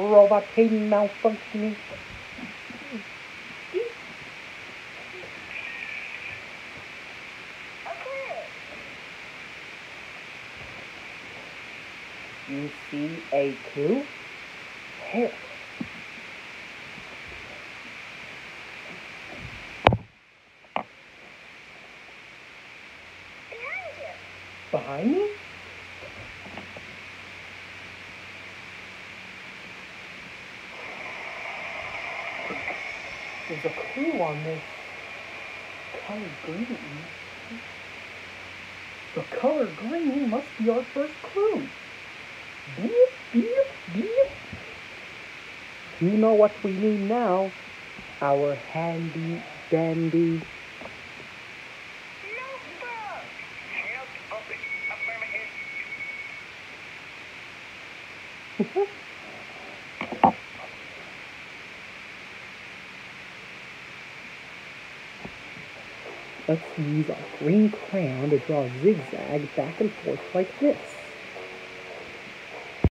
robot Hayden malfunctioning. You see a clue? Here. Behind me? There's a clue on this color green. The color green must be our first clue. Beep, beep, beep. You know what we need now? Our handy dandy Let's use our green crayon to draw a zigzag back and forth like this.